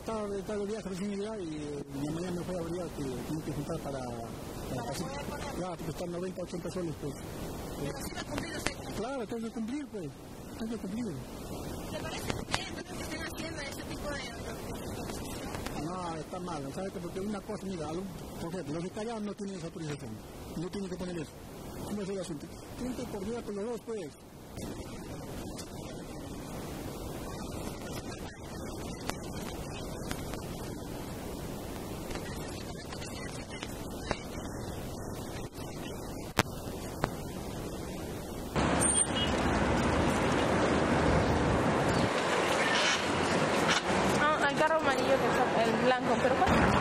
estaba de viaje recién llegar y mañana me fue a abrir que tengo que juntar para claro, porque están 90, 80 soles, pues. Pero sí va a cumplir usted. Claro, tengo que cumplir, pues. Tengo que cumplir. ¿Le parece bien que estén haciendo ese tipo de... No, está mal, ¿sabes? Porque una cosa, mira, por ejemplo, los de Callao no tienen esa autorización. No tienen que poner eso. ¿Cómo es el asunto? Tienen que coordinar con los dos, pues. El carro amarillo que está, el blanco, pero ¿cuál?